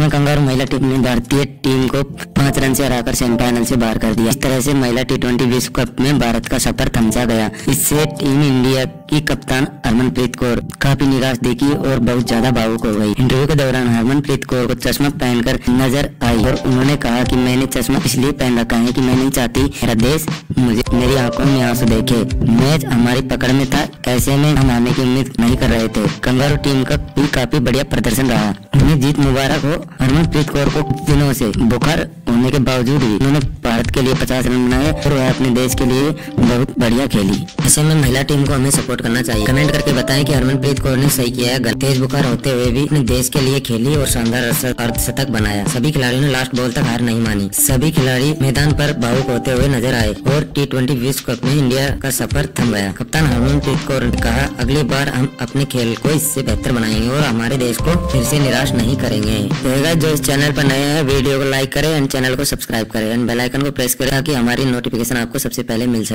में कंगारू महिला टीम ने भारतीय टीम को 5 रन से हराकर सेमीफाइनल से बाहर कर दिया। इस तरह से महिला टी20 विश्व कप में भारत का सफर थमसा गया। इससे टीम इंडिया की कप्तान हरमनप्रीत कौर काफी निराश दिखी और बहुत ज्यादा भावुक हो गई। इंटरव्यू के दौरान हरमनप्रीत कौर को चश्मा पहनकर नजर आई और उन्होंने कहा कि मैंने चश्मा इसलिए पहन रखा है कि मैं नहीं चाहती मेरा देश मुझे मेरी आंखों में आंसू देखे। मैच हमारी पकड़ में था, ऐसे में हम हारने की उम्मीद नहीं कर रहे थे। कंगारू टीम का भी काफी बढ़िया प्रदर्शन रहा। उन्हें जीत मुबारक हो। हरमनप्रीत कौर को दिनों से बुखार होने के बावजूद भी उन्होंने भारत के लिए 50 रन बनाए और वह अपने देश के लिए बहुत बढ़िया खेली। ऐसे में महिला टीम को हमें सपोर्ट करना चाहिए। कमेंट करके बताएं कि हरमनप्रीत कौर ने सही किया है। तेज बुखार होते हुए भी अपने देश के लिए खेली और शानदार अर्धशतक बनाया। सभी खिलाड़ियों ने लास्ट बॉल तक हार नहीं मानी। सभी खिलाड़ी मैदान पर भावुक होते हुए नजर आए और टी20 विश्व कप में इंडिया का सफर थम गया। कप्तान हरमनप्रीत कौर ने कहा, अगली बार हम अपने खेल को इससे बेहतर बनाएंगे और हमारे देश को फिर से निराश नहीं करेंगे। तो गाइस, जो इस चैनल पर नए हैं वीडियो को लाइक करें एंड चैनल को सब्सक्राइब करें एंड बेल आइकन को प्रेस करें ताकि हमारी नोटिफिकेशन आपको सबसे पहले मिल सके।